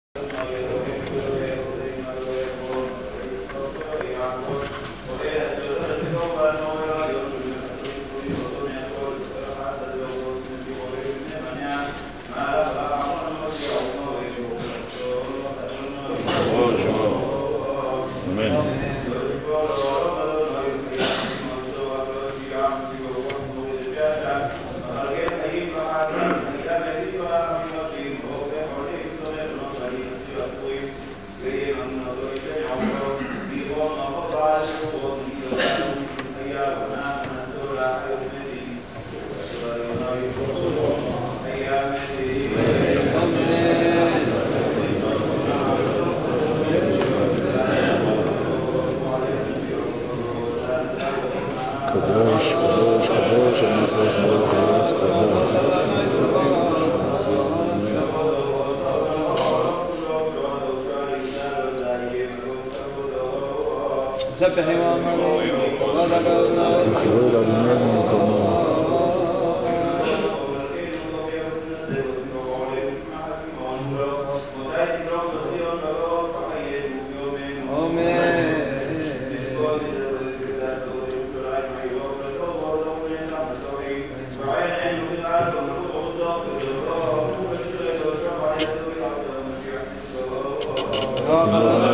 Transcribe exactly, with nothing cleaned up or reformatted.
קדוש, קדוש, קדוש, אני אצבע שמאל קדוש, קדוש. ספר חימה אמרים, ועד הגאולה. תמכרו לאבינו מקומו. Amen.